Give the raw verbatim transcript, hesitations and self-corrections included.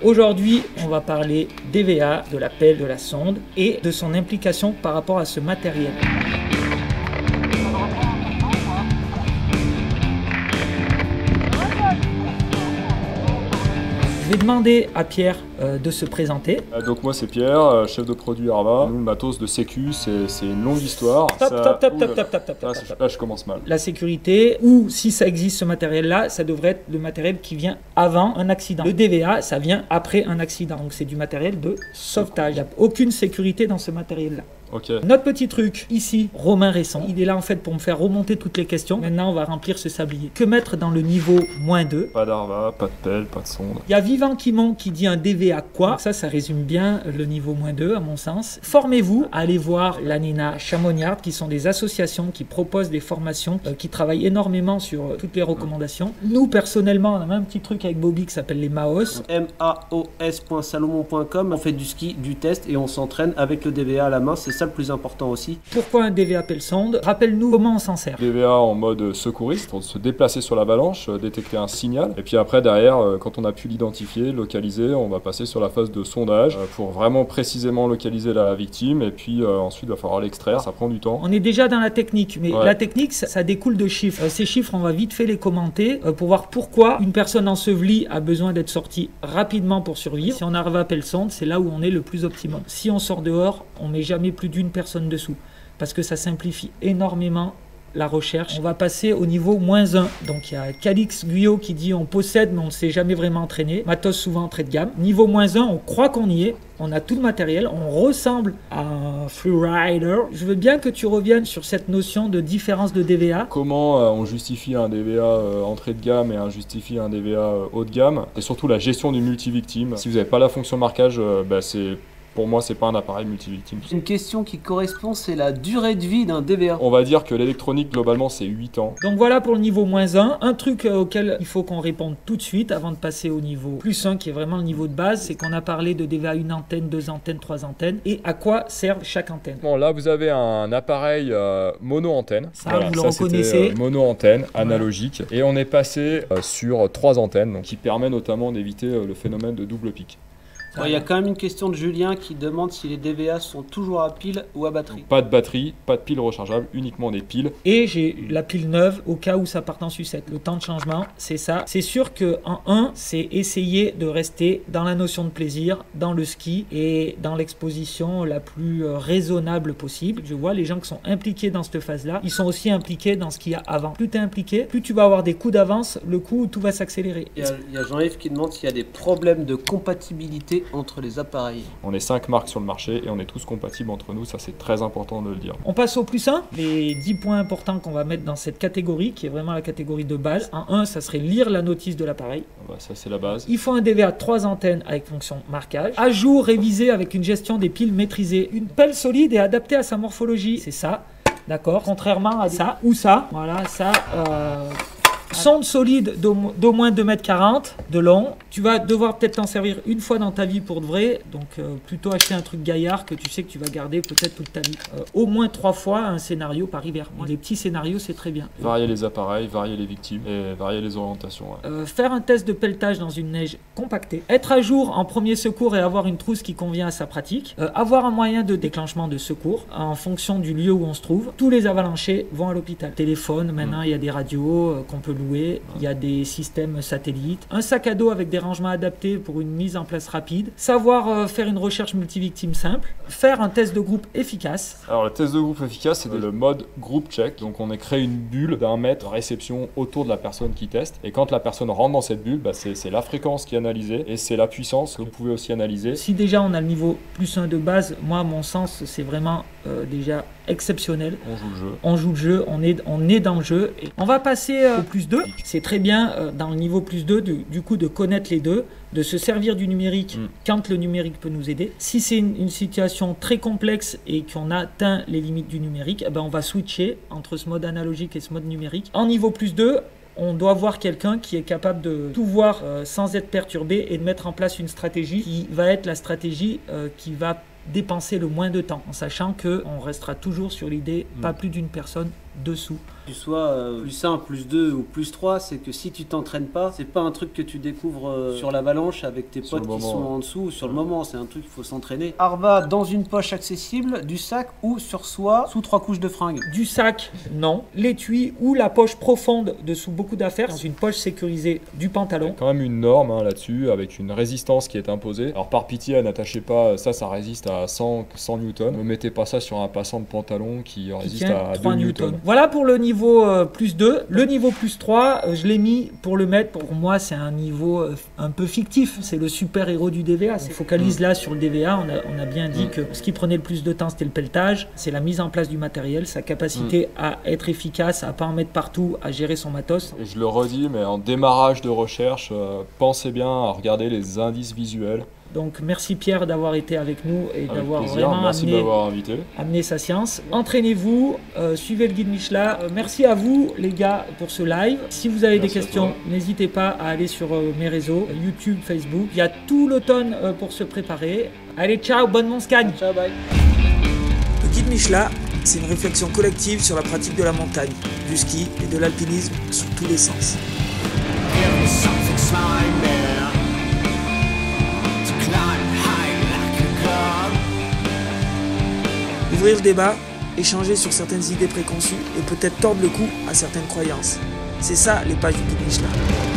Aujourd'hui, on va parler D V A, de la pelle, de la sonde et de son implication par rapport à ce matériel. Je vais demander à Pierre euh, de se présenter. Euh, donc moi c'est Pierre, euh, chef de produit Arva. Nous le matos de sécu, c'est une longue histoire. Top, ça... top, top, Ouh, top, top, top, top, là, top, top. Là je commence mal. La sécurité, ou si ça existe ce matériel-là, ça devrait être le matériel qui vient avant un accident. Le D V A, ça vient après un accident. Donc c'est du matériel de sauvetage. Il n'y a aucune sécurité dans ce matériel-là. Okay. Notre petit truc, ici, Romain Resson, il est là en fait pour me faire remonter toutes les questions. Maintenant, on va remplir ce sablier. Que mettre dans le niveau moins deux? Pas d'Arva, pas de pelle, pas de sonde. Il y a Vivant Quimon qui dit un D V A quoi? Donc ça, ça résume bien le niveau moins deux à mon sens. Formez-vous, allez voir l'ANENA Chamoniard, qui sont des associations qui proposent des formations, euh, qui travaillent énormément sur euh, toutes les recommandations. Nous, personnellement, on a même un petit truc avec Bobby qui s'appelle les Maos. M A O S point salomon point com. On fait du ski, du test et on s'entraîne avec le D V A à la main. C'est ça le plus important aussi. Pourquoi un D V A pelle sonde? Rappelle-nous comment on s'en sert. D V A en mode secouriste, pour se déplacer sur l'avalanche, détecter un signal. Et puis après, derrière, quand on a pu l'identifier, localiser, on va passer sur la phase de sondage pour vraiment précisément localiser la victime. Et puis euh, ensuite, il va falloir l'extraire. Ça prend du temps. On est déjà dans la technique, mais ouais. la technique, ça, ça découle de chiffres. Euh, ces chiffres, on va vite fait les commenter euh, pour voir pourquoi une personne ensevelie a besoin d'être sortie rapidement pour survivre. Si on arrive à pelle sonde, c'est là où on est le plus optimum. Si on sort dehors, on met jamais plus d'une personne dessous, parce que ça simplifie énormément la recherche. On va passer au niveau moins un. Donc il y a Calix Guyot qui dit on possède mais on ne s'est jamais vraiment entraîné. Matos souvent très de gamme. Niveau moins un, on croit qu'on y est. On a tout le matériel. On ressemble à un freerider. Je veux bien que tu reviennes sur cette notion de différence de D V A. Comment euh, on justifie un D V A euh, entrée de gamme et on justifie un D V A euh, haut de gamme. Et surtout la gestion du multivictime. Si vous n'avez pas la fonction marquage, euh, bah, c'est... Pour moi, c'est pas un appareil multivictime. Une question qui correspond, c'est la durée de vie d'un D V A. On va dire que l'électronique, globalement, c'est huit ans. Donc voilà pour le niveau moins un. Un truc auquel il faut qu'on réponde tout de suite avant de passer au niveau plus un, qui est vraiment le niveau de base, c'est qu'on a parlé de D V A une antenne, deux antennes, trois antennes, et à quoi servent chaque antenne. Bon, là, vous avez un appareil euh, mono-antenne. Ça, voilà, vous le ça, reconnaissez. Euh, mono-antenne, analogique. Voilà. Et on est passé euh, sur trois antennes, donc, qui permet notamment d'éviter euh, le phénomène de double pic. Il y a quand même une question de Julien qui demande si les D V A sont toujours à pile ou à batterie. Donc, pas de batterie, pas de pile rechargeable, uniquement des piles. Et j'ai la pile neuve au cas où ça part en sucette. Le temps de changement, c'est ça. C'est sûr qu'en un, c'est essayer de rester dans la notion de plaisir, dans le ski et dans l'exposition la plus raisonnable possible. Je vois les gens qui sont impliqués dans cette phase-là, ils sont aussi impliqués dans ce qu'il y a avant. Plus tu es impliqué, plus tu vas avoir des coups d'avance, le coup où tout va s'accélérer. Il y a, il y a Jean-Yves qui demande s'il y a des problèmes de compatibilité entre les appareils. On est cinq marques sur le marché et on est tous compatibles entre nous, ça c'est très important de le dire. On passe au plus un, les dix points importants qu'on va mettre dans cette catégorie, qui est vraiment la catégorie de base. En un, ça serait lire la notice de l'appareil. Bah, ça c'est la base. Il faut un D V A trois antennes avec fonction marquage. À jour, révisé avec une gestion des piles maîtrisée. Une pelle solide et adaptée à sa morphologie. C'est ça, d'accord. Contrairement à ça ou ça. Voilà, ça... Euh... Sonde solide d'au moins deux mètres quarante de long. Tu vas devoir peut-être t'en servir une fois dans ta vie pour de vrai. Donc euh, plutôt acheter un truc gaillard que tu sais que tu vas garder peut-être toute ta vie. Euh, au moins trois fois un scénario par hiver. Mais les petits scénarios, c'est très bien. Varier les appareils, varier les victimes et varier les orientations. Ouais. Euh, faire un test de pelletage dans une neige compactée. Être à jour en premier secours et avoir une trousse qui convient à sa pratique. Euh, avoir un moyen de déclenchement de secours en fonction du lieu où on se trouve. Tous les avalanchés vont à l'hôpital. Téléphone, maintenant il mmh. y a des radios euh, qu'on peut louer. Il y a des systèmes satellites, un sac à dos avec des rangements adaptés pour une mise en place rapide, savoir euh, faire une recherche multivictime simple, faire un test de groupe efficace. Alors le test de groupe efficace, c'est le mode group check. Donc on a créé une bulle d'un mètre de réception autour de la personne qui teste. Et quand la personne rentre dans cette bulle, bah, c'est la fréquence qui est analysée et c'est la puissance que vous pouvez aussi analyser. Si déjà on a le niveau plus un de base, moi à mon sens c'est vraiment euh, déjà exceptionnel. On joue le jeu. On joue le jeu, on est, on est dans le jeu. Et on va passer euh, au plus deux. C'est très bien euh, dans le niveau plus deux du, du coup de connaître les deux, de se servir du numérique mm. quand le numérique peut nous aider. Si c'est une, une situation très complexe et qu'on a atteint les limites du numérique, eh ben on va switcher entre ce mode analogique et ce mode numérique. En niveau plus deux, on doit voir quelqu'un qui est capable de tout voir euh, sans être perturbé et de mettre en place une stratégie qui va être la stratégie euh, qui va dépenser le moins de temps, en sachant qu'on restera toujours sur l'idée, mmh. pas plus d'une personne dessous. Que tu sois euh, plus un, plus deux ou plus trois, c'est que si tu t'entraînes pas, c'est pas un truc que tu découvres euh, sur l'avalanche avec tes Sur potes le qui moment, sont ouais. en dessous. Sur le moment, c'est un truc qu'il faut s'entraîner. Arva dans une poche accessible, du sac ou sur soi, sous trois couches de fringues. Du sac, non. L'étui ou la poche profonde dessous beaucoup d'affaires, dans une poche sécurisée du Il y a pantalon. quand même une norme hein, là-dessus, avec une résistance qui est imposée. Alors par pitié, n'attachez pas, ça, ça résiste à cent, cent newtons. Ne mettez pas ça sur un passant de pantalon qui Qui résiste tient à trois deux newtons. newtons. Voilà pour le niveau euh, plus deux. Le niveau plus trois, euh, je l'ai mis pour le mettre. Pour moi, c'est un niveau euh, un peu fictif. C'est le super-héros du D V A. On focalise là sur le D V A. On a, on a bien dit Mm. que ce qui prenait le plus de temps, c'était le pelletage. C'est la mise en place du matériel, sa capacité à être efficace, à pas en mettre partout, à gérer son matos. Et je le redis, mais en démarrage de recherche, euh, pensez bien à regarder les indices visuels. Donc merci Pierre d'avoir été avec nous et Avec d'avoir plaisir, vraiment merci de amené, m'avoir invité. amené sa science. Entraînez-vous, euh, suivez le guide Michelin. Euh, merci à vous les gars pour ce live. Si vous avez Merci des à questions, toi. n'hésitez pas à aller sur euh, mes réseaux, YouTube, Facebook. Il y a tout l'automne euh, pour se préparer. Allez, ciao, bonne montagne. Ciao, bye. Le guide Michelin, c'est une réflexion collective sur la pratique de la montagne, du ski et de l'alpinisme sous tous les sens. Ouvrir le débat, échanger sur certaines idées préconçues et peut-être tordre le cou à certaines croyances. C'est ça les pages du guide Michelin.